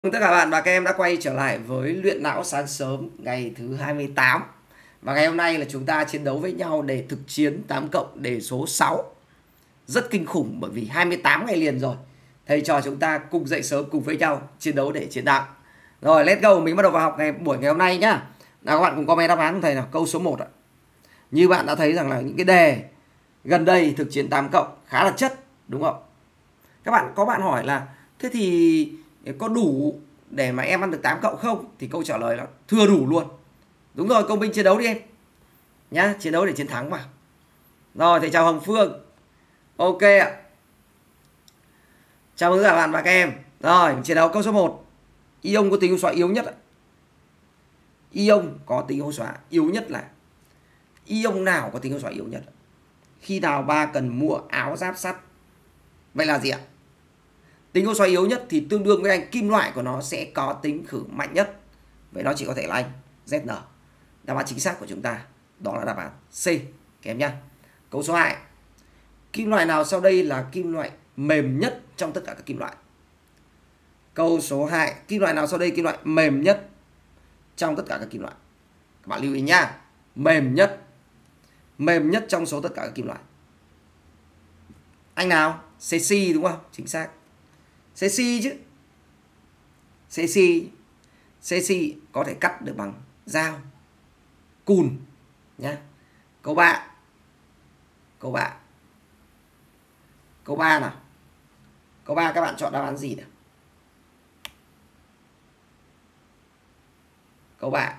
Tất cả các bạn và các em đã quay trở lại với luyện não sáng sớm ngày thứ 28. Và ngày hôm nay là chúng ta chiến đấu với nhau để thực chiến 8 cộng đề số 6. Rất kinh khủng bởi vì 28 ngày liền rồi. Thầy trò chúng ta cùng dậy sớm cùng với nhau chiến đấu để chiến thắng. Rồi let's go, mình bắt đầu vào học buổi ngày hôm nay nhá. Nào các bạn cùng comment đáp án của thầy nào. Câu số 1 ạ. Như bạn đã thấy rằng là những cái đề gần đây thực chiến 8 cộng khá là chất, đúng không? Có bạn hỏi là thế thì có đủ để mà em ăn được 8 cộng không? Thì câu trả lời là thừa đủ luôn. Đúng rồi, công binh chiến đấu đi em nhá, chiến đấu để chiến thắng mà. Rồi, thầy chào Hồng Phương. Ok ạ. Chào mừng các bạn và các em. Rồi, chiến đấu câu số 1. Ion có tính hô xóa yếu nhất ạ. Ion có tính hô xóa yếu nhất là ion nào có tính hô xóa yếu nhất? Khi nào ba cần mua áo giáp sắt? Vậy là gì ạ? Tính hô xóa yếu nhất thì tương đương với anh kim loại của nó sẽ có tính khử mạnh nhất. Vậy nó chỉ có thể là anh ZN. Đáp án chính xác của chúng ta đó là đáp án C kém nhá. Câu số 2. Kim loại nào sau đây là kim loại mềm nhất trong tất cả các kim loại? Câu số 2. Kim loại nào sau đây kim loại mềm nhất trong tất cả các kim loại? Các bạn lưu ý nhá. Mềm nhất. Mềm nhất trong số tất cả các kim loại. Anh nào? Cesi đúng không? Chính xác. Cesi chứ. Cesi có thể cắt được bằng dao, cùn nhá. Câu 3. Câu 3 nào. Câu 3 các bạn chọn đáp án gì nào? Câu 3.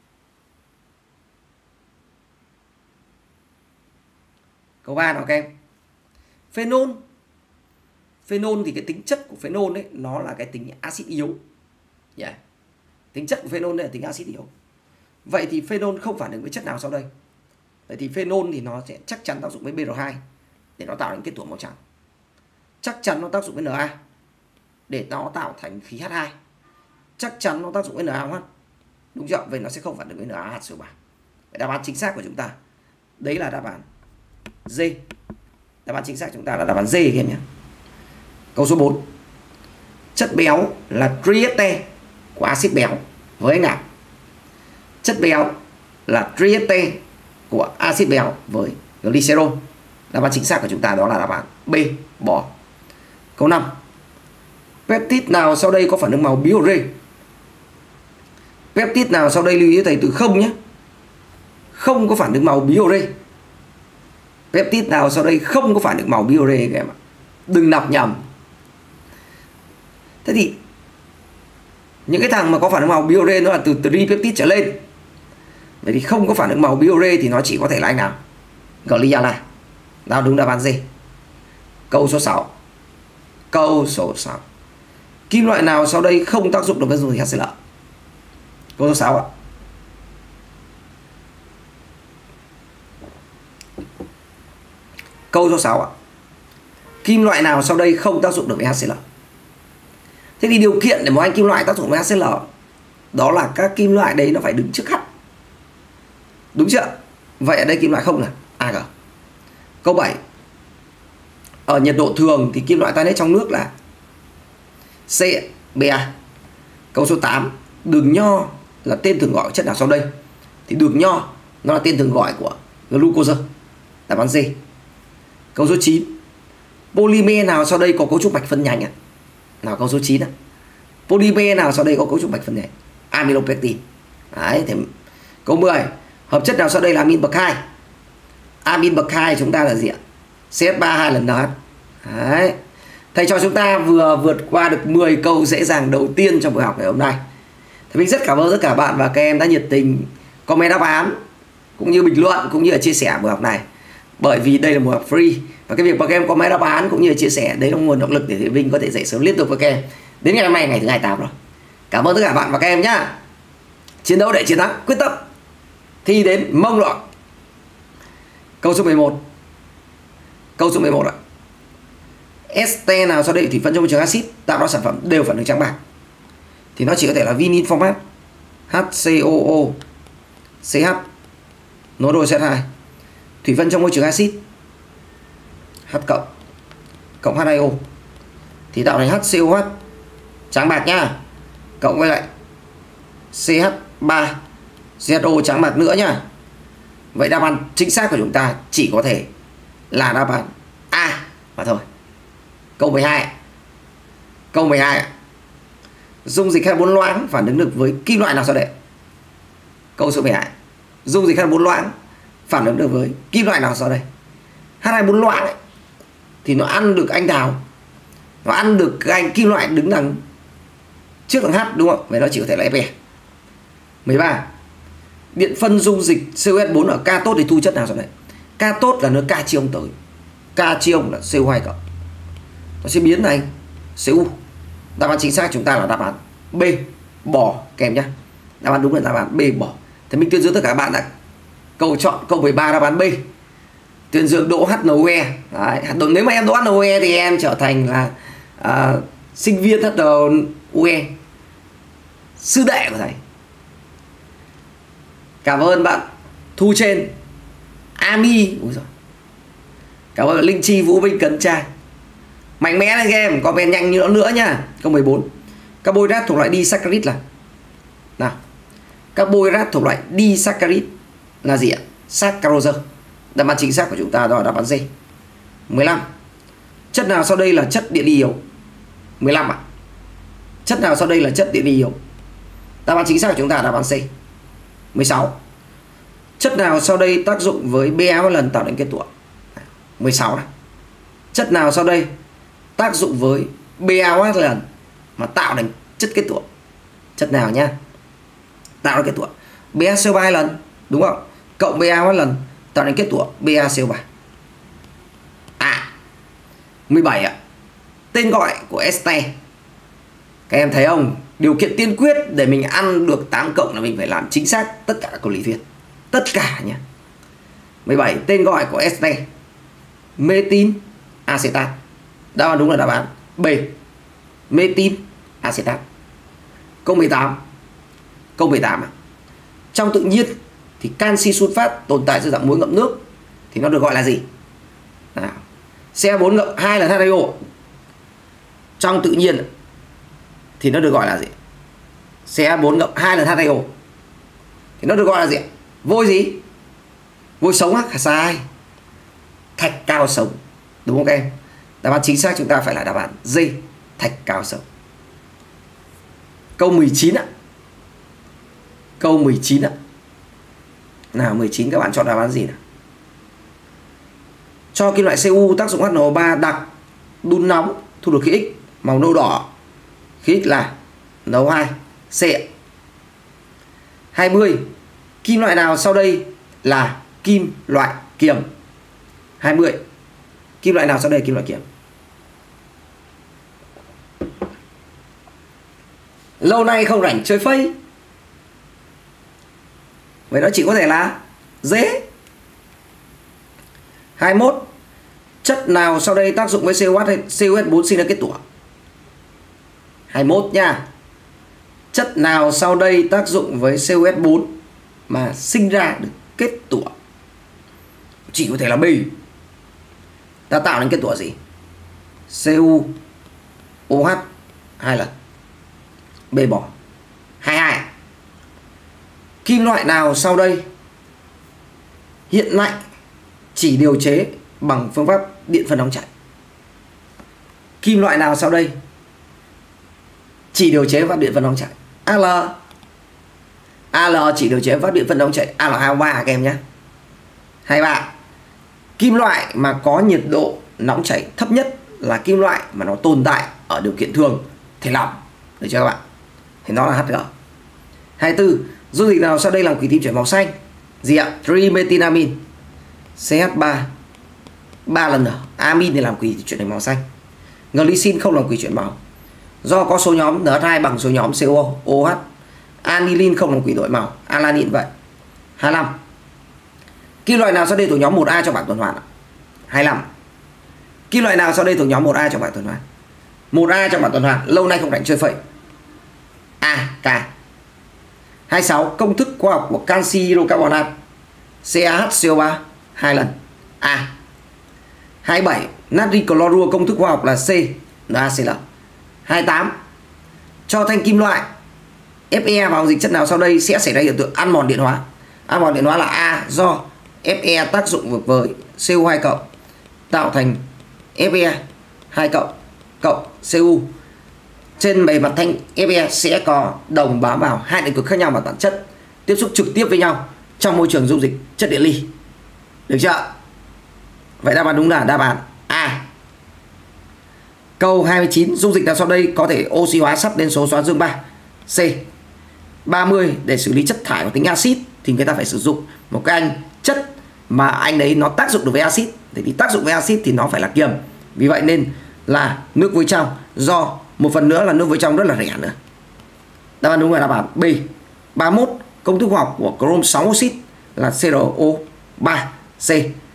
Câu 3 nào các em? Phenol. Phenol thì cái tính chất của phenol đấy nó là cái tính axit yếu. Yeah. Tính chất của phenol là tính axit yếu. Vậy thì phenol không phản ứng với chất nào sau đây? Vậy thì phenol thì nó sẽ chắc chắn tác dụng với Br2 để nó tạo thành kết tủa màu trắng. Chắc chắn nó tác dụng với Na để nó tạo thành khí H2. Chắc chắn nó tác dụng với NaOH. Đúng chưa? Vậy nó sẽ không phản ứng với NaHCO3. Vậy đáp án chính xác của chúng ta đấy là đáp án D. Đáp án chính xác của chúng ta là đáp án D các em nhé. Câu số 4. Chất béo là trieste của axit béo với anh nào? Chất béo là trieste của axit béo với glycerol. Đáp án chính xác của chúng ta đó là đáp án B, bò. Câu 5. Peptide nào sau đây có phản ứng màu biore? Peptide nào sau đây lưu ý thầy từ không nhé. Không có phản ứng màu biore. Peptide nào sau đây không có phản ứng màu biore các em ạ. Đừng đọc nhầm. Thế thì những cái thằng mà có phản ứng màu biore nó là từ tripeptide trở lên. Vậy thì không có phản ứng màu biore thì nó chỉ có thể là anh nào? Gliala. Nào đúng đáp án gì? Câu số 6. Câu số 6. Kim loại nào sau đây không tác dụng được với dung dịch HCl? Câu số 6 ạ. Câu số 6 ạ. Kim loại nào sau đây không tác dụng được với HCl? Thế thì điều kiện để một anh kim loại tác dụng với HCl đó là các kim loại đấy nó phải đứng trước H. Đúng chưa? Vậy ở đây kim loại không là Ag. Câu 7. Ở nhiệt độ thường thì kim loại tan hết trong nước là C, Ba. Câu số 8. Đường nho là tên thường gọi của chất nào sau đây? Thì đường nho nó là tên thường gọi của glucose. Đáp án D. Câu số 9. Polymer nào sau đây có cấu trúc mạch phân nhánh ạ? Nào câu số 9 ạ. Polymer nào sau đây có cấu trúc mạch phân nhánh? Amylopectin. Đấy, thì câu 10. Hợp chất nào sau đây là amin bậc 2? Amin bậc 2 chúng ta là gì ạ? CH3 2 lần NH. Đấy. Thầy cho chúng ta vừa vượt qua được 10 câu dễ dàng đầu tiên trong buổi học ngày hôm nay. Thì mình rất cảm ơn tất cả bạn và các em đã nhiệt tình comment đáp án cũng như bình luận cũng như là chia sẻ buổi học này. Bởi vì đây là buổi học free và cái việc mà các em comment đáp án cũng như là chia sẻ đấy là nguồn động lực để Thầy Vinh có thể dạy sớm liên tục với các em. Đến ngày hôm nay ngày thứ 28 rồi. Cảm ơn tất cả bạn và các em nhá. Chiến đấu để chiến thắng, quyết tâm. Thi đến mông lọ. Câu số 11. Câu số 11 ạ. Este nào sau đây thủy phân trong môi trường axit tạo ra sản phẩm đều phản ứng trắng bạc? Thì nó chỉ có thể là vinin format, HCOO, CH, nối đôi CH2. Thủy phân trong môi trường axit H cộng H2O thì tạo thành HCOH trắng bạc nhá. cộng với lại CH3 ZO trắng bạc nữa nhá. Vậy đáp án chính xác của chúng ta chỉ có thể là đáp án A mà thôi. Câu 12. Câu 12. Dung dịch H4 loãng phản ứng được với kim loại nào sau đây? Câu số 12. Dung dịch H4 loãng phản ứng được với kim loại nào sau đây? H2 4 loãng ấy, thì nó ăn được anh đào, nó ăn được cái anh kim loại đứng đằng trước thằng H, đúng không? Vậy nó chỉ có thể là Fe. 13. Điện phân dung dịch COS4 ở cathode thì thu chất nào sau đây? Cathode là nơi K chi tới, K chi là CO2 cộng, nó sẽ biến thành Cu. Đáp án chính xác chúng ta là đáp án B, bò kèm nhá. Đáp án đúng là đáp án B, bò. Thì mình tuyên dương tất cả các bạn đã chọn câu 13 đáp án B. Tuyên dương đỗ HNOE. Đấy, nếu mà em đỗ HNOE thì em trở thành là sinh viên HNOE, sư đệ của thầy. Cảm ơn bạn Thu Trên, Ami, ui giời. Cảm ơn Linh Chi, Vũ Vinh, Cấn Trang. Mạnh mẽ lên game, comment nhanh như nữa nha. Câu 14. Carbohydrate thuộc loại disaccharide là nào? Carbohydrate thuộc loại disaccharide là gì ạ? Saccharose. Đáp án chính xác của chúng ta đó là đáp án D. 15. Chất nào sau đây là chất điện lý yếu? 15 ạ. Chất nào sau đây là chất điện lý yếu? Đáp án chính xác của chúng ta là đáp án C. 16. Chất nào sau đây tác dụng với BaO lần tạo thành kết tủa? 16 này. Chất nào sau đây tác dụng với BaOH lần mà tạo thành chất kết tủa? Chất nào nhá? Tạo thành kết tủa BaCO3 2 lần, đúng không? Cộng BaOH lần tạo thành kết tủa BaCO3. 17 ạ. Tên gọi của este. Các em thấy không? Điều kiện tiên quyết để mình ăn được 8 cộng là mình phải làm chính xác tất cả các câu lý thuyết. Tất cả nhé. 17. Tên gọi của este. Metin acetat. Đáp án đúng là đáp án B, metin acetat. Câu 18. Câu 18 ạ. Trong tự nhiên thì canxi sunfat tồn tại dưới dạng muối ngậm nước thì nó được gọi là gì? Nào. Ce4 ngậm 2 lần H2O. Trong tự nhiên thì nó được gọi là gì? Ce4 ngậm 2 lần H2O thì nó được gọi là gì? Vôi gì? Vôi sống á? Sai. Thạch cao sống. Đúng không các em? Đáp án chính xác chúng ta phải là đáp án D, thạch cao sống. Câu 19 ạ. Câu 19 ạ. Nào 19 các bạn chọn đáp án gì nào? Cho kim loại Cu tác dụng HNO3 đặc đun nóng thu được khí X màu nâu đỏ. Khí X là NO2 C. 20. Kim loại nào sau đây là kim loại kiềm? 20. Kim loại nào sau đây là kim loại kiềm? Lâu nay không rảnh chơi phây. Vậy nó chỉ có thể là dễ. 21. Chất nào sau đây tác dụng với COS4 sinh ra kết tủa? 21 nha. Chất nào sau đây tác dụng với COS4 mà sinh ra được kết tủa? Chỉ có thể là B. Ta tạo nên kết tủa gì? CuOH 2 lần. B bỏ. 22. Kim loại nào sau đây hiện lạnh chỉ điều chế bằng phương pháp điện phân nóng chảy? Kim loại nào sau đây chỉ điều chế bằng điện phân nóng chảy? Al chỉ điều chế bằng điện phân nóng chảy Al2O3 các em nhé. 23. Kim loại mà có nhiệt độ nóng chảy thấp nhất là kim loại mà nó tồn tại ở điều kiện thường thể lỏng, được chưa các bạn? Thì nó là Hg. 24. Dung dịch nào sau đây làm quỷ tím chuyển màu xanh? Gì ạ? Trimethylamine CH3 3 lần nữa. Amin thì làm quỷ chuyển thành màu xanh. Glycine không làm quỷ chuyển màu do có số nhóm NH2 bằng số nhóm COOH. Aniline không làm quỷ đổi màu. Alanine vậy. 25. Kim loại nào sau đây thuộc nhóm 1A trong bảng tuần hoàn? 25. Kim loại nào sau đây thuộc nhóm 1A trong bảng tuần hoàn? 1A trong bảng tuần hoàn lâu nay không rảnh chơi phẩy. A, K. 26. Công thức khoa học của canxi hydrocarbonat CaHCO3 2 lần. A. 27. Natri clorua công thức khoa học là C, NaCl. 28. Cho thanh kim loại Fe vào dịch chất nào sau đây sẽ xảy ra hiện tượng ăn mòn điện hóa? Ăn mòn điện hóa là A, do Fe tác dụng với Cu2 cộng tạo thành Fe 2 cộng Cu. Trên bề mặt thanh Fe sẽ có đồng bám vào hai điện cực khác nhau bằng bản chất tiếp xúc trực tiếp với nhau trong môi trường dung dịch chất điện ly. Được chưa? Vậy đáp án đúng là đáp án A. Câu 29, dung dịch nào sau đây có thể oxy hóa sắt lên số xoắn dương 3? C. 30. Để xử lý chất thải có tính axit thì người ta phải sử dụng một cái anh chất mà anh đấy nó tác dụng được với axit. Thì tác dụng với axit thì nó phải là kiềm. Vì vậy nên là nước vôi trong, do một phần nữa là nước vôi trong rất là rẻ nữa. Đáp án đúng là đáp án B. 31. Công thức hóa học của chrome 6 oxit là CrO3C.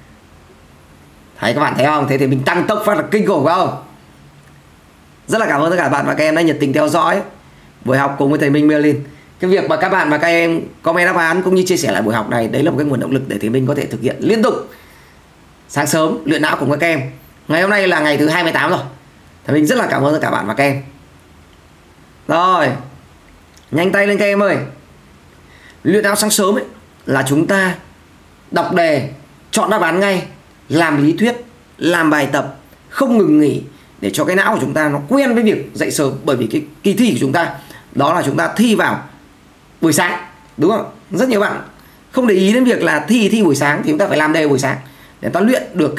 Thấy các bạn thấy không? Thế thì mình tăng tốc phát là kinh khủng phải không? Rất là cảm ơn tất cả các bạn và các em đã nhiệt tình theo dõi buổi học cùng với thầy Minh Merlin. Cái việc mà các bạn và các em comment đáp án cũng như chia sẻ lại buổi học này, đấy là một cái nguồn động lực để thầy Minh có thể thực hiện liên tục sáng sớm luyện não cùng các em. Ngày hôm nay là ngày thứ 28 rồi. Thầy Minh rất là cảm ơn tất cả các bạn và các em. Rồi, nhanh tay lên các em ơi. Luyện não sáng sớm ấy là chúng ta đọc đề, chọn đáp án ngay, làm lý thuyết, làm bài tập, không ngừng nghỉ để cho cái não của chúng ta nó quen với việc dậy sớm. Bởi vì cái kỳ thi của chúng ta đó là chúng ta thi vào buổi sáng, đúng không? Rất nhiều bạn không để ý đến việc là thi buổi sáng thì chúng ta phải làm đề buổi sáng để ta luyện được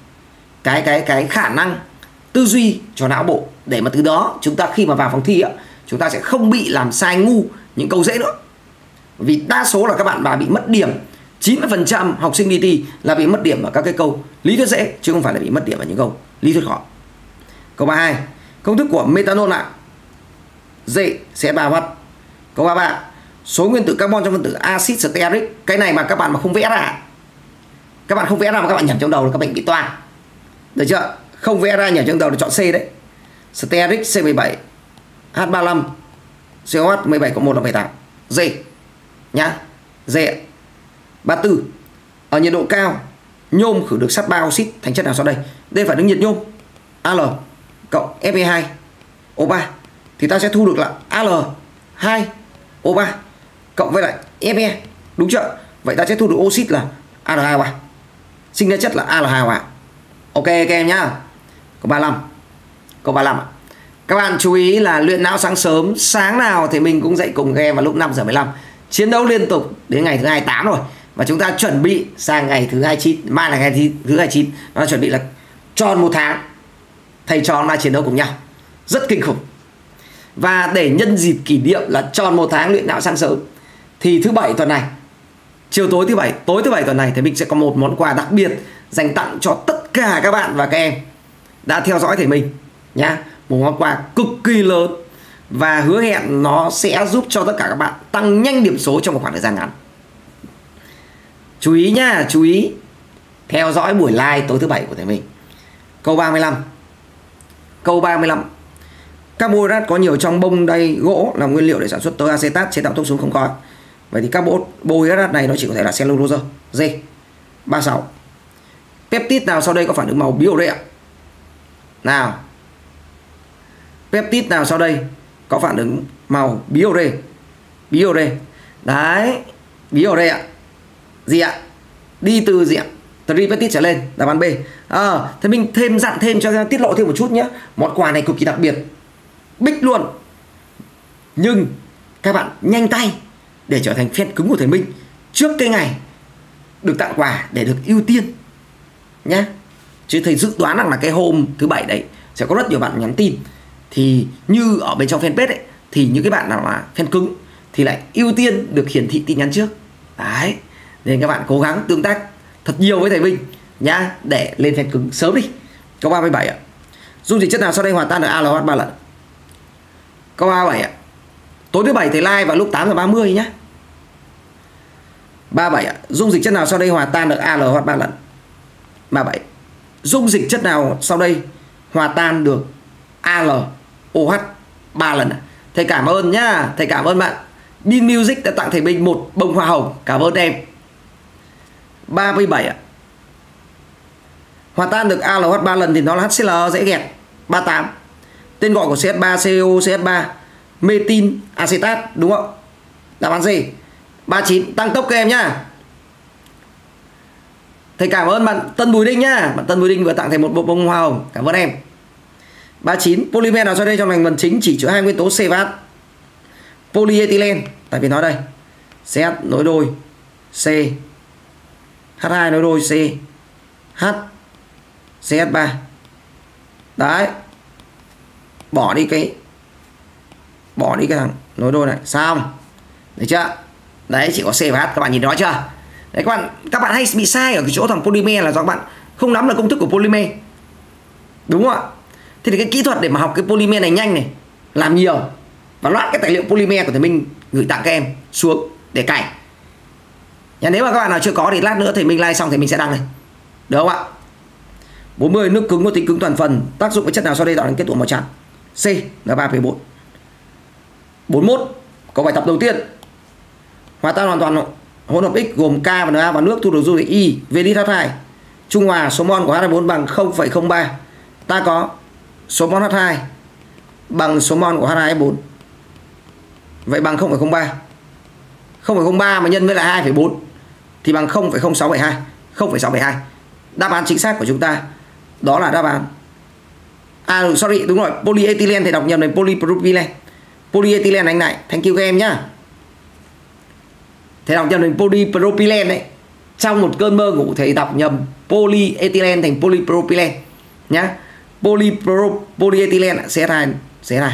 cái khả năng tư duy cho não bộ, để mà từ đó chúng ta khi mà vào phòng thi chúng ta sẽ không bị làm sai ngu những câu dễ nữa. Vì đa số là các bạn bị mất điểm, 90% học sinh đi thi là bị mất điểm ở các cái câu lý thuyết dễ chứ không phải là bị mất điểm ở những câu lý thuyết khó. Câu 32, công thức của methanol là G CH3OH. Câu 33, số nguyên tử carbon trong phân tử axit stearic. Cái này mà các bạn mà không vẽ ra, các bạn không vẽ ra mà các bạn nhẩm trong đầu là các bạn bị toang. Được chưa? Không vẽ ra nhẩm trong đầu là chọn C đấy. Stearic C17 H35 COH 17 cộng 1 là 18. G nhá. G. 34, ở nhiệt độ cao nhôm khử được sắt 3 oxit thành chất nào sau đây? Đây phải đứng nhiệt nhôm Al cộng Fe2O3 thì ta sẽ thu được là Al2O3 cộng với lại Fe, đúng chưa? Vậy ta sẽ thu được oxit là Al2O3, sinh ra chất là Al2O3. Ok các em nhá. Câu 35. Câu 35. Các bạn chú ý là luyện não sáng sớm, sáng nào thì mình cũng dậy cùng các em vào lúc 5:15. Chiến đấu liên tục đến ngày thứ 28 rồi. Và chúng ta chuẩn bị sang ngày thứ 29, mai là ngày thứ 29. Nó chuẩn bị là tròn 1 tháng thầy trò là chiến đấu cùng nhau. Rất kinh khủng. Và để nhân dịp kỷ niệm là tròn 1 tháng luyện não sáng sớm thì thứ Bảy tuần này, chiều tối thứ Bảy, tối thứ Bảy tuần này thì mình sẽ có một món quà đặc biệt dành tặng cho tất cả các bạn và các em đã theo dõi thầy mình nhá. Một món quà cực kỳ lớn và hứa hẹn nó sẽ giúp cho tất cả các bạn tăng nhanh điểm số trong một khoảng thời gian ngắn. Chú ý nhá, chú ý theo dõi buổi live tối thứ Bảy của thầy mình. Câu 35. Câu 35. Carbohydrate có nhiều trong bông đay gỗ làm nguyên liệu để sản xuất tơ acetat chế tạo thuốc súng không khói. Vậy thì carbohydrate này nó chỉ có thể là cellulose. D. 36. Peptide nào sau đây có phản ứng màu biore ạ? Nào. Peptide nào sau đây có phản ứng màu biore? Biore. Đấy, biore ạ. Gì ạ? Đi từ gì ạ? Tripeptide trở lên, đáp án B. Thế mình dặn thêm cho tiết lộ thêm một chút nhé. Món quà này cực kỳ đặc biệt, bích luôn. Nhưng các bạn nhanh tay để trở thành fan cứng của thầy Minh trước cái ngày được tặng quà để được ưu tiên nhé. Chứ thầy dự đoán rằng là cái hôm thứ Bảy đấy sẽ có rất nhiều bạn nhắn tin. Thì như ở bên trong fanpage ấy, thì những cái bạn nào là fan cứng thì lại ưu tiên được hiển thị tin nhắn trước. Đấy, nên các bạn cố gắng tương tác thật nhiều với thầy Minh nhá, để lên fan cứng sớm đi. Câu 37 ạ. Dung dịch chất nào sau đây hòa tan được ALOH 3 lần? Câu 37 ạ. Tối thứ Bảy thầy live vào lúc 8:30 nhá. 37 ạ. Dung dịch chất nào sau đây hòa tan được ALOH 3 lần? 37. Dung dịch chất nào sau đây hòa tan được ALOH 3 lần? Thầy cảm ơn nhá. Thầy cảm ơn bạn Bin Music đã tặng thầy Minh một bông hoa hồng. Cảm ơn em. 37 ạ. Hòa tan được ALOH 3 lần thì nó là HCl, dễ ghẹt. 38. Tên gọi của CH3CO CH3 metin acetat, đúng không? Đáp án gì? 39. Tăng tốc các em nhá. Thầy cảm ơn bạn Tân Bùi Đinh nhá. Bạn Tân Bùi Đinh vừa tặng thầy một bộ bông hoa hồng. Cảm ơn em. 39. Polymer nào sau đây trong thành phần chính chỉ chứa hai nguyên tố C và H? Polyethylene, tại vì nói đây. CH nối đôi C, H2 nối đôi C, H, CH3. Đấy. Bỏ đi cái thằng nối đôi này. Xong. Được chưa? Đấy, chỉ có C và H, các bạn nhìn rõ chưa? Đấy các bạn hay bị sai ở cái chỗ thằng polymer là do các bạn không nắm được công thức của polymer. Đúng không ạ? Thế thì cái kỹ thuật để mà học cái polymer này nhanh này, làm nhiều và loạt cái tài liệu polymer của thầy Minh gửi tặng các em xuống để cày. Nếu mà các bạn nào chưa có thì lát nữa thầy Minh like xong thì mình sẽ đăng này. Được không ạ? 40. Nước cứng có tính cứng toàn phần, tác dụng với chất nào sau đây tạo thành kết tủa màu trắng? C, N3P4. 41. Câu bài tập đầu tiên. Hòa tan hoàn toàn hỗn hợp X gồm K và Na và nước thu được dung dịch Y về lít H2. Trung hòa số mol của H4 bằng 0,03. Ta có số mol H2 bằng số mol của H2S4. Vậy bằng 0,03. 0,03 mà nhân với lại 2,4 thì bằng 0,0672. 0,672. Đáp án chính xác của chúng ta đó là đáp án sorry, đúng rồi, polyethylene thầy đọc nhầm thành polypropylene. Polyethylene anh này, thank you các em nhá. Thầy đọc nhầm thành polypropylene đấy. Trong một cơn mơ ngủ thầy đọc nhầm polyethylene thành polypropylene nhá. Polyethylene CH2.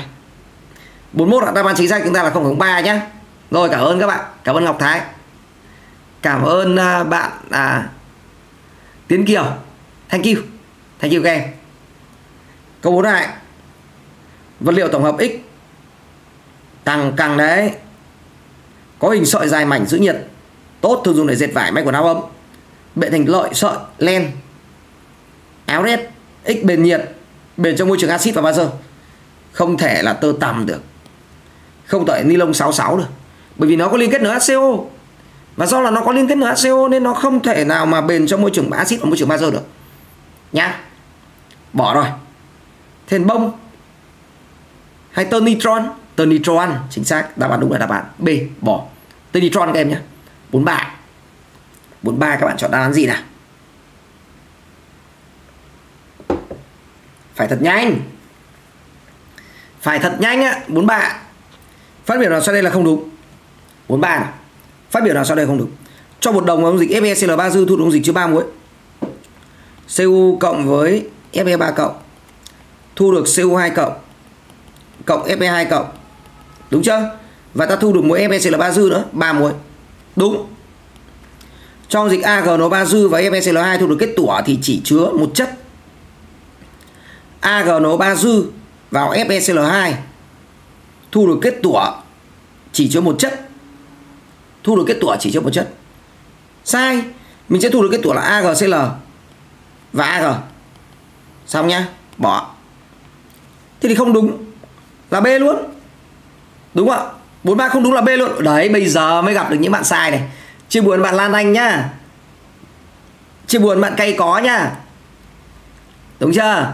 41 đáp án chính xác chúng ta là 0,03 nhá. Rồi, cảm ơn các bạn. Cảm ơn Ngọc Thái. Cảm ơn bạn Tiến Kiều. Thank you các em. Câu 4 này. Vật liệu tổng hợp X càng đấy, có hình sợi dài mảnh giữ nhiệt, tốt, thường dùng để dệt vải, may quần áo ấm. Bệ thành lợi sợi len áo rét. X bền nhiệt, bền trong môi trường axit và bazơ. Không thể là tơ tằm được, không thể ni lông 66 được, bởi vì nó có liên kết NaCO. Và do là nó có liên kết NaCO nên nó không thể nào mà bền trong môi trường axit và môi trường bazơ được nhá. Bỏ rồi. Thền bông hay tơ nitron? Tơ nitron chính xác, đáp án đúng là đáp án B, bỏ. Tơ nitron các em nhé. 43 các bạn chọn đáp án gì nào? Phải thật nhanh á. 43. Phát biểu nào sau đây là không đúng? 43 nào. Phát biểu nào sau đây không đúng? Cho một đồng dung dịch FeCl3 dư thu dung dịch chứa 3 muối. Cu cộng với Fe3 cộng thu được Cu2 cộng Fe2 cộng. Đúng chưa? Và ta thu được muối FeCl3 dư nữa, 3 muối. Đúng. Trong dịch AgNO3 dư và FeCl2 thu được kết tủa thì chỉ chứa một chất. AgNO3 dư vào FeCl2 thu được kết tủa chỉ chứa một chất. Thu được kết tủa chỉ chứa một chất. Sai. Mình sẽ thu được kết tủa là AgCl và Ag. Xong nhá. Bỏ. Thế thì không đúng là B luôn. Đúng không ạ? 43 không đúng là B luôn. Đấy, bây giờ mới gặp được những bạn sai này. Chia buồn bạn Lan Anh nhá. Chia buồn bạn Cây Có nhá. Đúng chưa?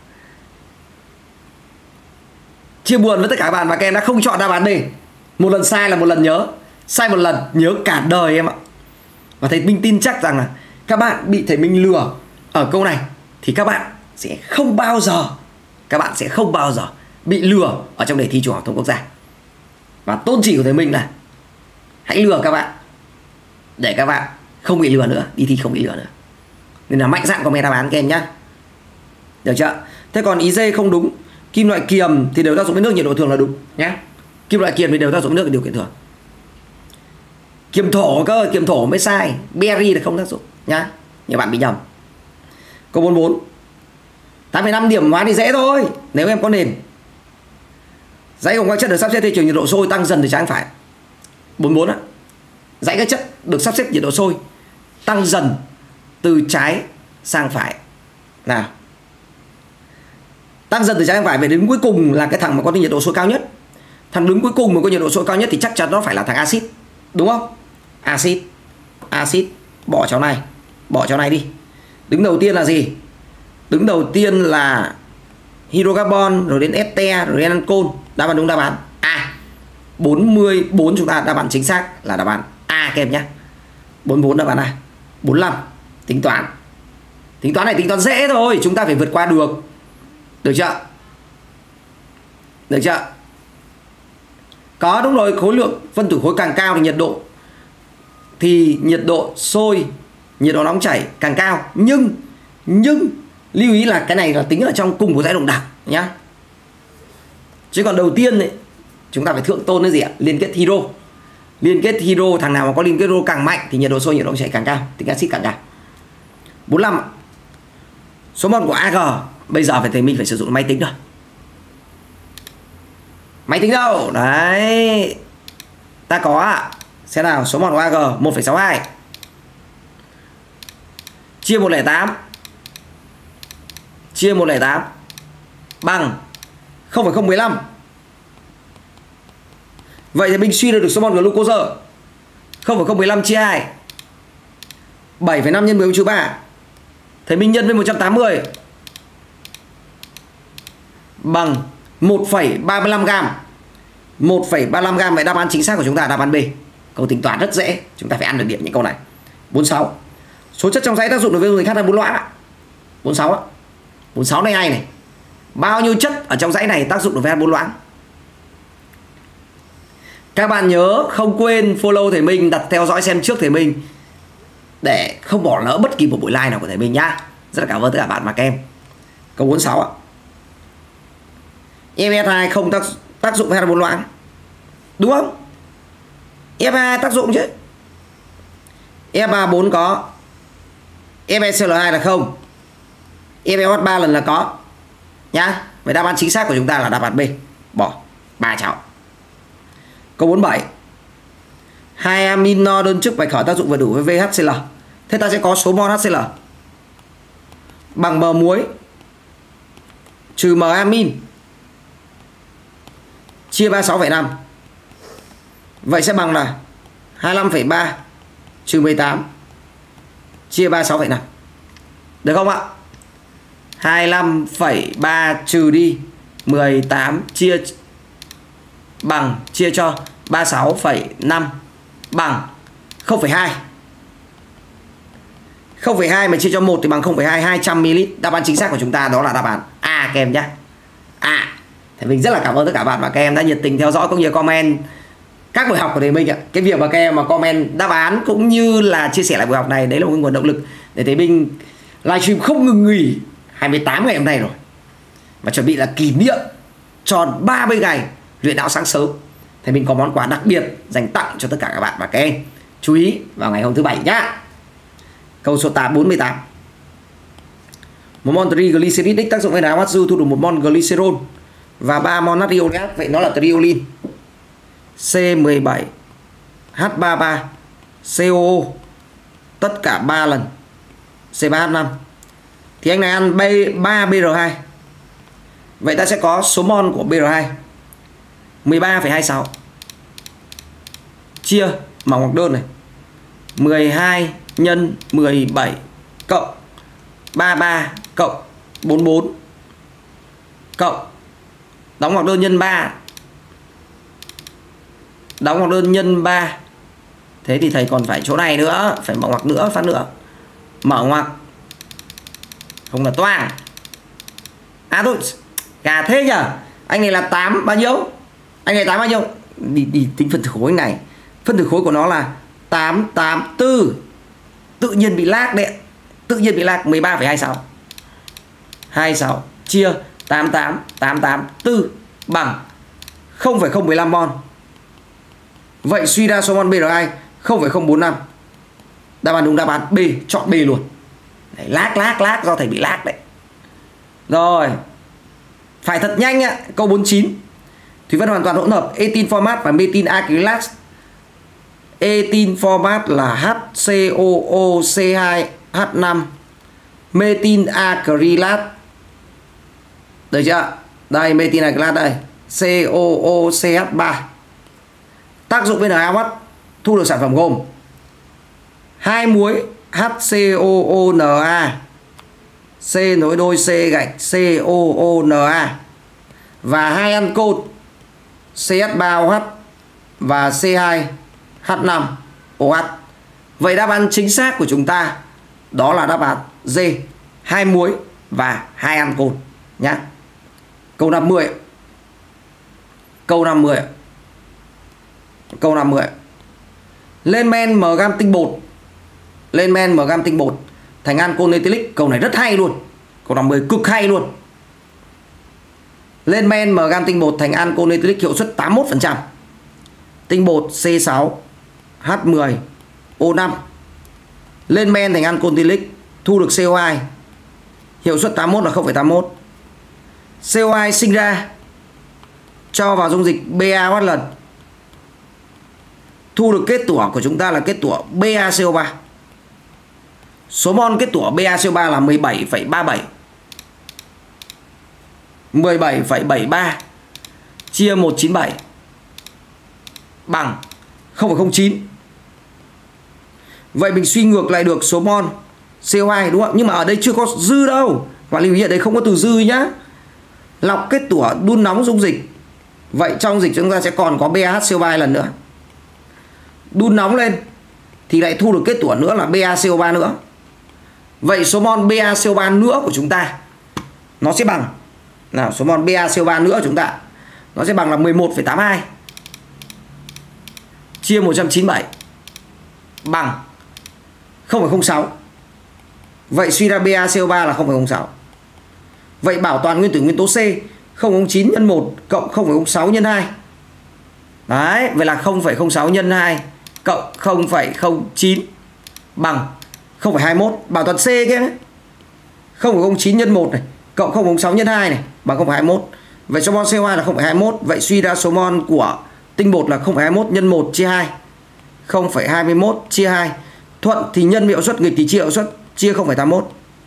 Chia buồn với tất cả các bạn và các em đã không chọn đáp án D. Một lần sai là một lần nhớ. Sai một lần nhớ cả đời em ạ. Và thầy Minh tin chắc rằng là các bạn bị thầy Minh lừa ở câu này thì các bạn sẽ không bao giờ bị lừa ở trong đề thi Trung học phổ thông quốc gia. Và tôn chỉ của thầy Minh là hãy lừa các bạn để các bạn không bị lừa nữa, đi thi không bị lừa nữa. Nên là mạnh dạn comment đáp án các em nhá. Được chưa? Thế còn ý D không đúng. Kim loại kiềm thì đều tác dụng với nước nhiệt độ thường là đúng nhá. Kim loại kiềm thì đều tác dụng với nước ở điều kiện thường. Kiềm thổ cơ, kiềm thổ mới sai. Berry là không tác dụng nhá. Nhiều bạn bị nhầm. Câu 44. 8,5 điểm hóa thì dễ thôi. Nếu em có nền. Dãy gồm các chất được sắp xếp theo chiều nhiệt độ sôi tăng dần từ trái sang phải. 44 á. Dãy các chất được sắp xếp nhiệt độ sôi tăng dần từ trái sang phải. Nào. Tăng dần từ trái sang phải về đến cuối cùng là cái thằng mà có nhiệt độ sôi cao nhất. Thằng đứng cuối cùng mà có nhiệt độ sôi cao nhất thì chắc chắn nó phải là thằng axit. Đúng không? Axit. Bỏ cháu này đi. Đứng đầu tiên là gì? Đứng đầu tiên là hydrocarbon, rồi đến ester, rồi đến ancol. Đáp án đúng đáp án A. 44 chúng ta đáp án chính xác là đáp án A các em nhé. 44 đáp án A. 45 tính toán. Tính toán này tính toán dễ thôi, chúng ta phải vượt qua được. Được chưa? Được chưa? Có đúng rồi, khối lượng phân tử khối càng cao thì nhiệt độ sôi, nhiệt độ nóng chảy càng cao. Nhưng lưu ý là cái này là tính ở trong cùng của dãy đồng đẳng nhá. Chứ còn đầu tiên ấy, chúng ta phải thượng tôn cái gì ạ? Liên kết hydro. Liên kết hydro, thằng nào mà có liên kết hydro càng mạnh thì nhiệt độ sôi, nhiệt độ nóng chảy càng cao, tính axit càng cao. 45. Số mol của Ag bây giờ mình phải sử dụng máy tính rồi. Máy tính đâu? Đấy. Ta có ạ. Xem nào, số mol của Ag 1,62 chia 108 bằng 0,015. Vậy thì mình suy được số mol glucose 0,015 chia 2 7,5 nhân 10 trừ 3. Thế mình nhân với 180 bằng 1,35 gram. 1,35 gram. Vậy đáp án chính xác của chúng ta là đáp án B. Câu tính toán rất dễ, chúng ta phải ăn được điểm những câu này. 46. Số chất trong dãy tác dụng đối với người khác là 4 loại. 46 á. 46 này hay này. Bao nhiêu chất ở trong dãy này tác dụng đối với 4 loãng? Các bạn nhớ không quên follow thầy Minh, đặt theo dõi xem trước thầy Minh để không bỏ lỡ bất kỳ một buổi live nào của thầy Minh nhá. Rất là cảm ơn tất cả bạn và các em. Câu 46 ạ. EF2 không tác dụng với 4 loãng. Đúng không? EF2 tác dụng chứ. EF34 có. FeCl2 là không. FeOH3 lần là có. Nhá. Vậy đáp án chính xác của chúng ta là đáp án B. Bỏ 3 cháu. Câu 47. 2 amino đơn chức bạch khởi tác dụng vừa đủ với VHCl. Thế ta sẽ có số mol HCl bằng m muối trừ m amin chia 36,5. Vậy sẽ bằng là 25,3 trừ 18 chia 36,5. Được không ạ? 25,3 trừ đi 18 chia cho 36,5 bằng 0,2. 0,2 mà chia cho 1 thì bằng 0,2, 200ml. Đáp án chính xác của chúng ta đó là đáp án A các em nhé. A. Thầy Minh rất là cảm ơn tất cả bạn và các em đã nhiệt tình theo dõi cũng như comment các buổi học của thầy Minh ạ. Cái việc mà các em mà comment đáp án cũng như là chia sẻ lại buổi học này, đấy là một nguồn động lực để thầy Minh livestream không ngừng nghỉ 28 ngày hôm nay rồi. Và chuẩn bị là kỷ niệm tròn 30 ngày luyện đạo sáng sớm. Thầy Minh có món quà đặc biệt dành tặng cho tất cả các bạn và các em. Chú ý vào ngày hôm thứ Bảy nhá. Câu số 48. Một mol triglyceridic tác dụng với NaOH dư thu được 1 mol glycerol và 3 mol natriureat. Vậy nó là triolin. C17 H33 COO tất cả 3 lần C3H5. Thì anh này ăn 3 BR2. Vậy ta sẽ có số mol của BR2 13,26 chia mỏng hoặc đơn này 12 nhân 17 cộng 33 cộng 44 cộng đóng ngoặc đơn nhân 3. Đóng ngoặc đơn nhân 3. Thế thì thầy còn phải chỗ này nữa, phải mở ngoặc nữa, phát nữa. Mở ngoặc. Không là toang. À thôi, gà thế nhờ. Anh này là 8 bao nhiêu? Anh này 8 bao nhiêu? Đi tính phân tử khối này. Phân tử khối của nó là 884. Tự nhiên bị lag đấy. Tự nhiên bị lag 13,26. 26 chia 884 bằng 0,015 mol. Vậy suy ra số mol BR2 0,045. Đáp án đúng đáp án B, chọn B luôn. Đấy, lag do thầy bị lag đấy. Rồi. Phải thật nhanh ạ. Câu 49. Thủy phân hoàn toàn hỗn hợp ethyl format và methyl acrylat. Ethyl format là HCOOC2H5. Methyl acrylat. Được chưa? Đây methyl acrylat đây. COOCH3. Tác dụng với NaOH thu được sản phẩm gồm 2 muối HCOONa, C nối đôi C gạch COONa và 2 ancol CH3OH và C2H5OH. Vậy đáp án chính xác của chúng ta đó là đáp án D, 2 muối và 2 ancol nhá. Câu 50. Câu 50. Câu 50. Lên men m gam tinh bột. Lên men m gam tinh bột thành ancol ethylic. Câu này rất hay luôn. Câu 50 cực hay luôn. Lên men m gam tinh bột thành ancol ethylic hiệu suất 81%. Tinh bột C6H10O5 lên men thành ancol ethylic thu được CO2. Hiệu suất 81 là 0,81. CO2 sinh ra cho vào dung dịch BaOH lần. Thu được kết tủa của chúng ta là kết tủa BaCO3. Số mol kết tủa BaCO3 là 17,37. 17,73 chia 197 bằng 0,09. Vậy mình suy ngược lại được số mol CO2 đúng không? Nhưng mà ở đây chưa có dư đâu. Và lưu ý ở đây không có từ dư nhá. Lọc kết tủa đun nóng dung dịch. Vậy trong dịch chúng ta sẽ còn có BaHCO3 lần nữa. Đun nóng lên thì lại thu được kết tủa nữa là BaCO3 nữa. Vậy số mol BaCO3 nữa của chúng ta nó sẽ bằng, nào, số mol BaCO3 nữa của chúng ta nó sẽ bằng là 11,82 chia 197 bằng 0,06. Vậy suy ra BaCO3 là 0,06. Vậy bảo toàn nguyên tử nguyên tố C 0,09 nhân 1 cộng 0,06 nhân 2. Đấy, vậy là 0,06 nhân 2 cộng 0,09 bằng 0,21. Bảo toàn C kia đấy. 0,09 nhân 1 này cộng 0,06 nhân 2 này bằng 0,21. Vậy số mol CO2 là 0,21. Vậy suy ra số mol của tinh bột là 0,21 nhân 1 chia 2. 0,21 chia 2. Thuận thì nhân hiệu suất, nghịch thì chia hiệu suất, chia 0,81.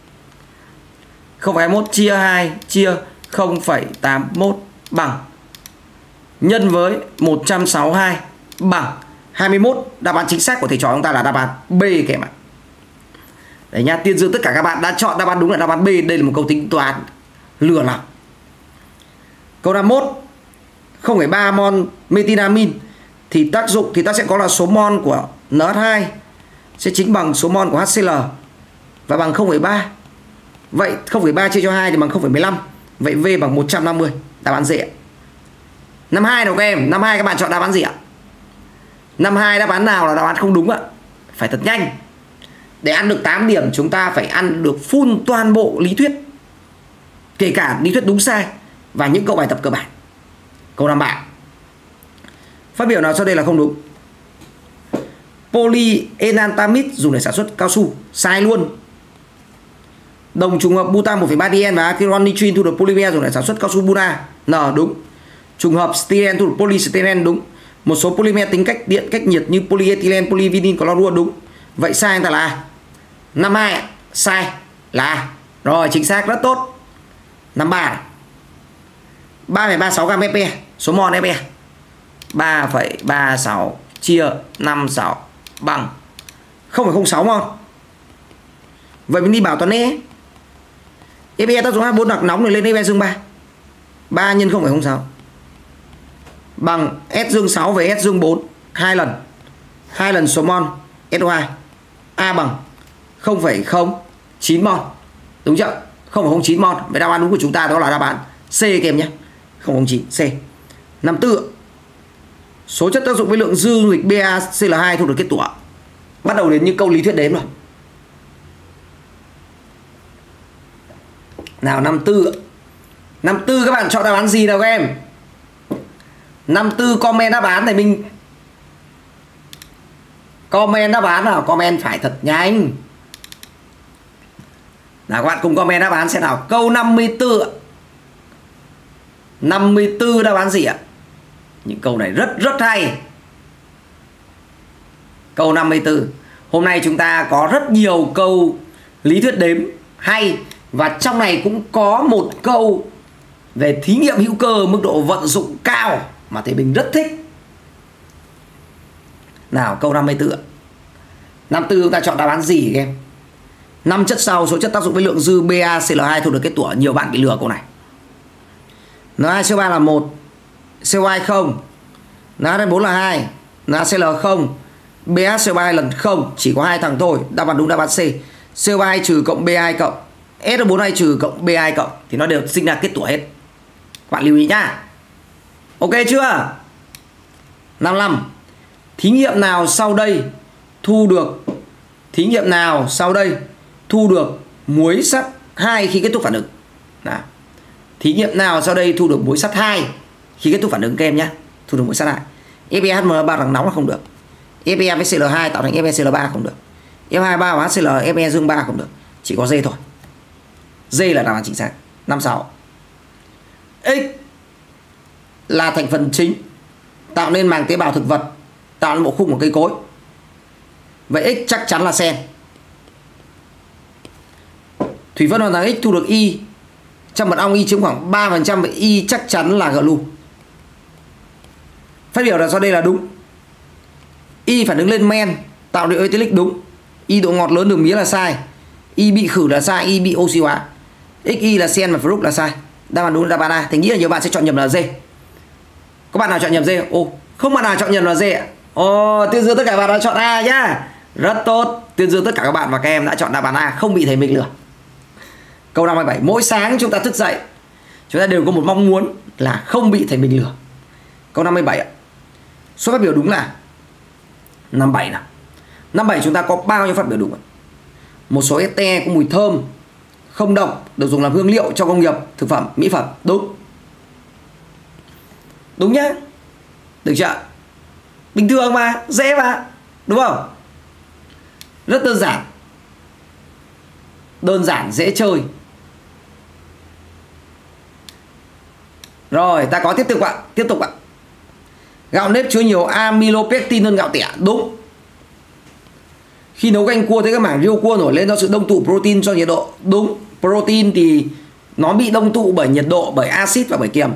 0,21 chia 2 chia 0,81 bằng nhân với 162 bằng 21. Đáp án chính xác của thầy trò chúng ta là đáp án B các em ạ. Đấy nha, tiên dương tất cả các bạn đã chọn đáp án đúng là đáp án B. Đây là một câu tính toán lừa lòng. Câu 51. 0,3 mol methylamine thì tác dụng thì ta sẽ có là số mol của NH2 sẽ chính bằng số mol của HCl và bằng 0,3. Vậy 0,3 chia cho 2 thì bằng 0,15. Vậy V bằng 150. Đáp án gì ạ? 52 đâu các em? 52 các bạn chọn đáp án gì ạ? 52 đáp án nào là đáp án không đúng ạ? Phải thật nhanh. Để ăn được 8 điểm chúng ta phải ăn được full toàn bộ lý thuyết, kể cả lý thuyết đúng sai và những câu bài tập cơ bản. Câu 53. Phát biểu nào sau đây là không đúng? Polyenanthamide dùng để sản xuất cao su. Sai luôn. Đồng trùng hợp butan 1,3-dien và acrylic nitrin thu được polymer dùng để sản xuất cao su buna. N đúng. Trùng hợp styrene thu được polystyrene đúng. Một số polymer tính cách điện cách nhiệt như polyethylene, polyvinyl chlorua đúng. Vậy sai ta là A. 52 sai là A. Rồi chính xác rất tốt. 53. 3,36 gam Fe. Số mol Fe 3,36 chia 56 bằng 0,06 mol. Vậy mình đi bảo toán E. Fe tác dụng H4 đặc nóng rồi lên Fe dương 3. 3 nhân 0,06 bằng S dương 6 về S dương 4 2 lần. 2 lần số mol SO2. A bằng 0,09 mol. Đúng chưa? 0,09 mol. Vậy đáp án đúng của chúng ta đó là đáp án C các em nhé. 0,09 C. 54. Số chất tác dụng với lượng dư dung dịch BaCl2 thuộc được kết tủa. Bắt đầu đến những câu lý thuyết đếm rồi. Nào 54. 54 các bạn chọn đáp án gì nào các em? 54 comment đáp án này mình comment đáp án nào, comment phải thật nhanh. Nào các bạn cùng comment đáp án xem nào. Câu 54. 54 đáp án gì ạ? Những câu này rất hay. Câu 54. Hôm nay chúng ta có rất nhiều câu lý thuyết đếm hay. Và trong này cũng có một câu về thí nghiệm hữu cơ mức độ vận dụng cao mà thầy Bình rất thích. Nào câu 54. 54 chúng ta chọn đáp án gì các em? 5 chất sau số chất tác dụng với lượng dư BaCl2 thuộc được kết tủa. Nhiều bạn bị lừa câu này. N2CO3 là 1, CO2 0, NaHN4 là 2, NaCl không, BHCO3 lần không, chỉ có 2 thằng thôi. Đáp án đúng đáp án C. CO3 trừ cộng B2 cộng, SO4 trừ cộng B2 cộng thì nó đều sinh ra kết tủa hết. Các bạn lưu ý nhá. Ok chưa? 55. Thí nghiệm nào sau đây thu được muối sắt 2 khi kết thúc phản ứng? Nào. Thí nghiệm nào sau đây thu được muối sắt 2 khi kết thúc phản ứng các em nhé? Thu được muối sắt 2. FeHM3 bằng nóng là không được. Fe với Cl2 tạo thành FeCl3 không được. F23 và HCl Fe dương 3 không được. Chỉ có D thôi. D là đáp án chính xác. 56. X là thành phần chính tạo nên màng tế bào thực vật, tạo nên bộ khung của cây cối. Vậy X chắc chắn là sen. Thủy phân hoàn thắng X thu được Y. Trong mật ong Y chiếm khoảng 3%, vậy Y chắc chắn là glu. Phát biểu là sau đây là đúng. Y phản ứng lên men tạo điệu ethylic đúng. Y độ ngọt lớn đường mía là sai. Y bị khử là sai. Y bị oxy hóa. XY là sen và fruct là sai. Đáp án đúng là đáp án A. Thì nghĩ là nhiều bạn sẽ chọn nhầm là D. Có bạn nào chọn nhầm D? Ồ, không bạn nào chọn nhầm là D ạ. Ồ, tuyên dương tất cả bạn đã chọn A nhá. Rất tốt. Tuyên dương tất cả các bạn và các em đã chọn đáp án A, không bị thầy mình lừa. Câu 57. Mỗi sáng chúng ta thức dậy, chúng ta đều có một mong muốn là không bị thầy mình lừa. Câu 57 ạ. Số phát biểu đúng là 57 nào. 57 chúng ta có bao nhiêu phát biểu đúng ạ? Một số este có mùi thơm, không độc, được dùng làm hương liệu cho công nghiệp, thực phẩm, mỹ phẩm. Đúng. Đúng nhá. Được chưa? Bình thường mà, dễ mà. Đúng không? Rất đơn giản. Đơn giản, dễ chơi. Rồi, ta có tiếp tục ạ. Tiếp tục ạ. Gạo nếp chứa nhiều amylopectin hơn gạo tẻ. Đúng. Khi nấu canh cua thấy các mảng riêu cua nổi lên do sự đông tụ protein cho nhiệt độ. Đúng. Protein thì nó bị đông tụ bởi nhiệt độ, bởi axit và bởi kiềm.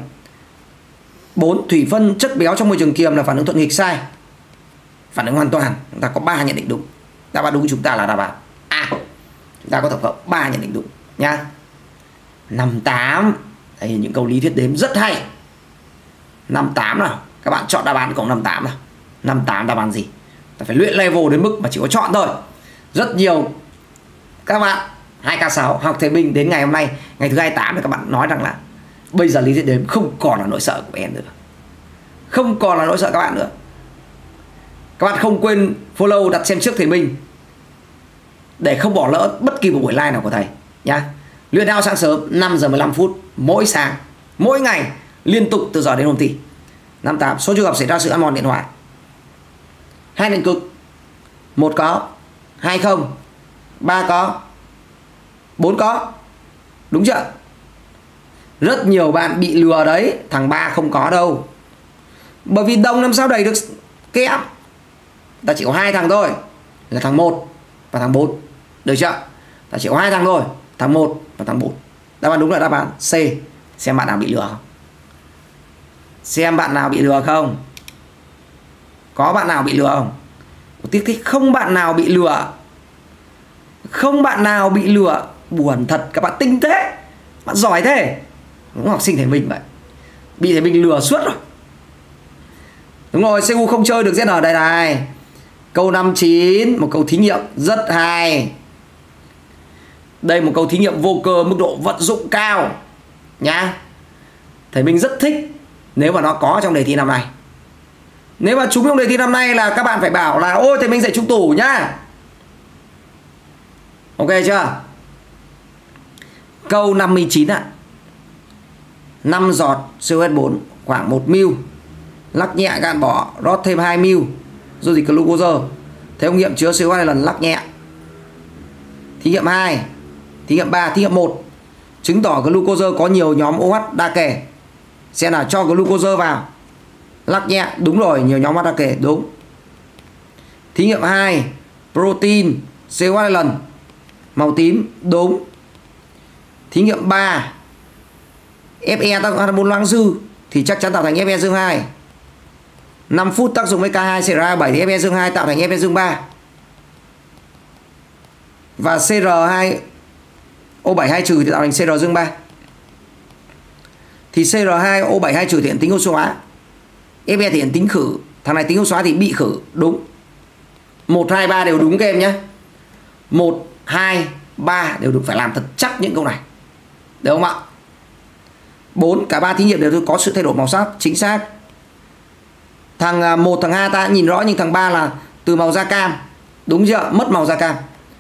4. Thủy phân chất béo trong môi trường kiềm là phản ứng thuận nghịch. Sai. Phản ứng hoàn toàn. Chúng ta có 3 nhận định đúng. Đáp án đúng của chúng ta là đáp án A. Chúng ta có tổng cộng 3 nhận định đúng nha. 58. Đây là những câu lý thuyết đếm rất hay. 58 nào. Các bạn chọn đáp án cộng 58 nào. 58 đáp án gì? Ta phải luyện level đến mức mà chỉ có chọn thôi. Rất nhiều các bạn 2K6 học thầy Minh đến ngày hôm nay, ngày thứ 28 thì các bạn nói rằng là bây giờ lý thuyết đếm không còn là nỗi sợ của em nữa. Không còn là nỗi sợ các bạn nữa. Các bạn không quên follow, đặt xem trước thầy Minh để không bỏ lỡ bất kỳ một buổi live nào của thầy nhá. Luyện thao sáng sớm 5 giờ 15 phút mỗi sáng, mỗi ngày, liên tục từ giờ đến hôm thi. 58. Số trường hợp xảy ra sự ăn mòn điện thoại. 2 điện cực. 1 có, 2 không, 3 có, 4 có. Đúng chưa? Rất nhiều bạn bị lừa đấy. Thằng 3 không có đâu. Bởi vì đồng làm sao đầy được kẽm. Ta chỉ có 2 thằng thôi, là thằng 1 và thằng 4. Được chưa? Ta chỉ có 2 thằng thôi, thằng 1 và thằng 4. Đáp án đúng là đáp án C. Xem bạn nào bị lừa không? Xem bạn nào bị lừa không? Có bạn nào bị lừa không? Tiếc thì không bạn nào bị lừa. Không bạn nào bị lừa. Buồn thật, các bạn tinh thế, bạn giỏi thế. Đúng học sinh thầy Minh vậy. Bị thầy Minh lừa suốt rồi. Đúng rồi, CU không chơi được ZN đây này. Câu 59, một câu thí nghiệm rất hay. Đây một câu thí nghiệm vô cơ mức độ vận dụng cao nhá. Thầy Minh rất thích nếu mà nó có trong đề thi năm nay. Nếu mà trúng trong đề thi năm nay là các bạn phải bảo là ôi thầy Minh dạy trúng tủ nhá. Ok chưa? Câu 59 ạ. 5 giọt COS4 khoảng 1 ml. Lắc nhẹ gạn bỏ, rót thêm 2 ml dung dịch glucose. Thấy ống nghiệm chứa CO2 lần lắc nhẹ. Thí nghiệm 2, thí nghiệm 3, thí nghiệm 1 chứng tỏ glucose có nhiều nhóm OH đa kề. Xem nào, cho glucose vào, lắc nhẹ, đúng rồi, nhiều nhóm OH đa kề, đúng. Thí nghiệm 2, protein CO2 lần màu tím, đúng. Thí nghiệm 3, Fe tác dụng H4 loãng dư thì chắc chắn tạo thành Fe dương 2. 5 phút tác dụng với K2CR7 thì Fe dương 2 tạo thành Fe dương 3. Và CR2 O7 2 trừ thì tạo thành CR dương 3. Thì CR2 O7 2 trừ thì hiện tính oxy hóa. FE thể hiện tính khử, thằng này tính không xóa thì bị khử. Đúng. 1, 2, 3 đều đúng các em nhé. 1, 2, 3 đều đúng. Phải làm thật chắc những câu này, được không ạ? 4, cả 3 thí nghiệm đều có sự thay đổi màu sắc. Chính xác. Thằng 1, thằng 2 ta nhìn rõ, nhưng thằng 3 là từ màu da cam. Đúng chưa? Mất màu da cam.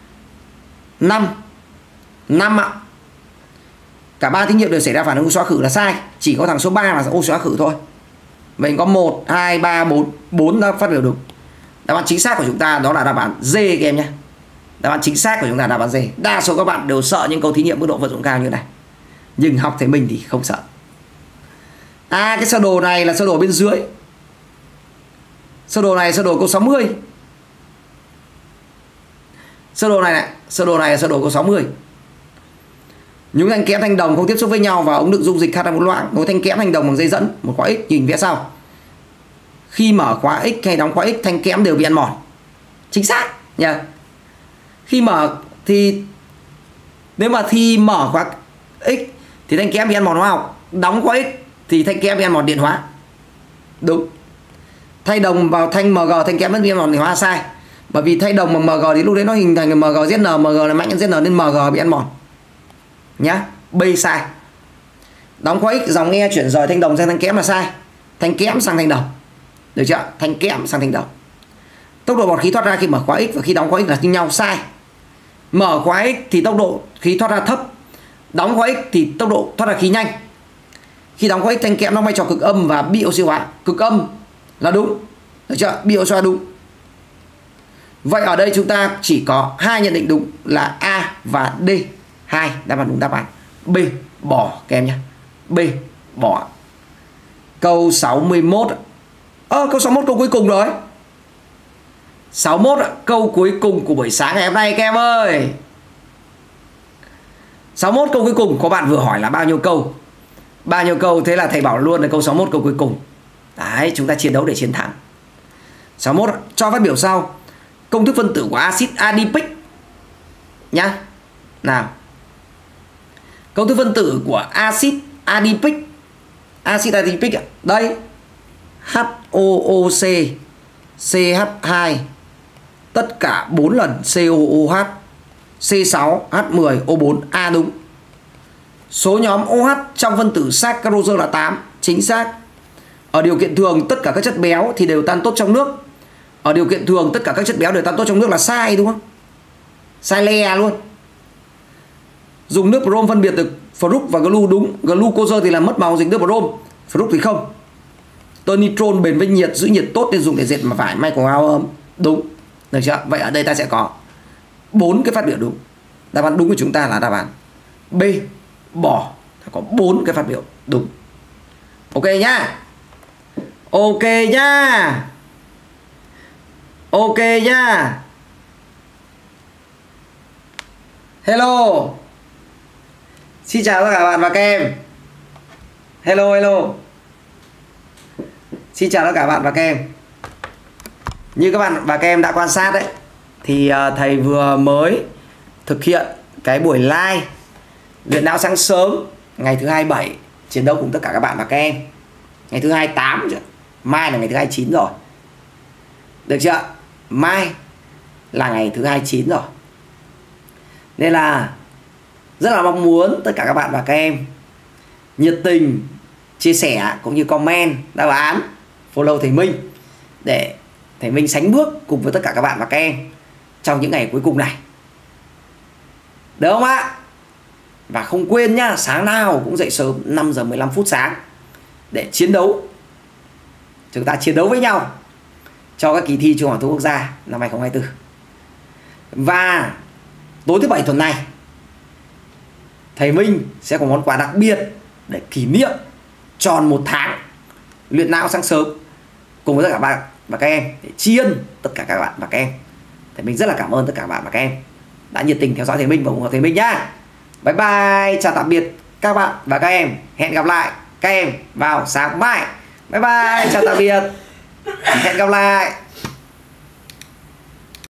5 ạ. Cả 3 thí nghiệm đều xảy ra phản ứng xóa khử là sai. Chỉ có thằng số 3 là ô xóa khử thôi. Mình có 1, 2, 3, 4 đã phát biểu đúng. Đáp án chính xác của chúng ta đó là đáp án D các em nhé. Đáp án chính xác của chúng ta là đáp án D. Đa số các bạn đều sợ những câu thí nghiệm mức độ vận dụng cao như này, nhưng học thầy Minh thì không sợ. Cái sơ đồ này là sơ đồ bên dưới. Sơ đồ này sơ đồ câu 60. Sơ đồ này là sơ đồ câu 60. Những thanh kẽm thanh đồng không tiếp xúc với nhau và ống đựng dung dịch H2O loãng, nối thanh kẽm thanh đồng bằng dây dẫn, một khóa X, nhìn vẽ sau. Khi mở khóa X hay đóng khóa X, thanh kẽm đều bị ăn mòn. Chính xác nha. Khi mở thì nếu mà khi mở khóa X thì thanh kẽm bị ăn mòn hóa học, đóng khóa X thì thanh kẽm bị ăn mòn điện hóa. Đúng. Thay đồng vào thanh Mg, thanh kẽm vẫn bị ăn mòn điện hóa sai. Bởi vì thay đồng bằng Mg thì lúc đấy nó hình thành MgZn, Mg là mạnh hơn Zn nên Mg bị ăn mòn. Nhá, B sai. Đóng khóa X dòng E chuyển rời thanh đồng sang thanh kẽm là sai. Thanh kẽm sang thanh đồng. Được chưa? Thanh kẽm sang thanh đồng. Tốc độ bọt khí thoát ra khi mở khóa X và khi đóng khóa X là như nhau, sai. Mở khóa X thì tốc độ khí thoát ra thấp, đóng khóa X thì tốc độ thoát ra khí nhanh. Khi đóng khóa X, thanh kẽm nó vai trò cực âm và bị oxy hóa. Cực âm là đúng. Được chưa? Bị oxy hóa đúng. Vậy ở đây chúng ta chỉ có 2 nhận định đúng là A và D. 2 đáp án đúng, đáp án B bỏ các em nhé. B bỏ. Câu 61. Câu 61 câu cuối cùng rồi. 61 câu cuối cùng của buổi sáng ngày hôm nay các em ơi. 61 câu cuối cùng, có bạn vừa hỏi là bao nhiêu câu. Bao nhiêu câu, thế là thầy bảo luôn là câu 61 câu cuối cùng. Đấy, chúng ta chiến đấu để chiến thắng. 61 cho phát biểu sau. Công thức phân tử của axit adipic nhá. Nào. Công thức phân tử của axit adipic. Axit adipic đây. HOOC CH2 tất cả 4 lần COOH C6H10O4 A đúng. Số nhóm OH trong phân tử saccharose là 8. Chính xác. Ở điều kiện thường tất cả các chất béo thì đều tan tốt trong nước. Ở điều kiện thường tất cả các chất béo đều tan tốt trong nước là sai đúng không? Sai le luôn. Dùng nước brom phân biệt được fruc và glu đúng. Glucose thì là mất màu dính nước brom, fruc thì không. Tơ nitron bền với nhiệt, giữ nhiệt tốt nên dùng để dệt mà vải may quần áo ấm. Đúng. Được chưa? Vậy ở đây ta sẽ có 4 cái phát biểu đúng. Đáp án đúng của chúng ta là đáp án B bỏ. Có 4 cái phát biểu đúng. Ok nhá. Ok nhá. Ok nhá. Hello. Xin chào tất cả các bạn và các em. Hello hello. Xin chào tất cả các bạn và các em. Như các bạn và các em đã quan sát đấy, thì thầy vừa mới thực hiện cái buổi live luyện não sáng sớm ngày thứ 27 chiến đấu cùng tất cả các bạn và các em. Ngày thứ 28 chứ. Mai là ngày thứ 29 rồi. Được chưa? Mai là ngày thứ 29 rồi. Nên là rất là mong muốn tất cả các bạn và các em nhiệt tình chia sẻ cũng như comment đáp án, follow thầy Minh để thầy Minh sánh bước cùng với tất cả các bạn và các em trong những ngày cuối cùng này. Được không ạ? Và không quên nhá, sáng nào cũng dậy sớm 5 giờ 15 phút sáng để chiến đấu. Chúng ta chiến đấu với nhau cho các kỳ thi Trung học phổ thông quốc gia năm 2024. Và tối thứ Bảy tuần này thầy Minh sẽ có món quà đặc biệt để kỷ niệm tròn 1 tháng luyện não sáng sớm cùng với tất cả các bạn và các em, để tri ân tất cả các bạn và các em. Thầy Minh rất là cảm ơn tất cả các bạn và các em đã nhiệt tình theo dõi thầy Minh và ủng hộ thầy Minh nhá. Bye bye, chào tạm biệt các bạn và các em. Hẹn gặp lại các em vào sáng mai. Bye bye, chào tạm biệt. Hẹn gặp lại.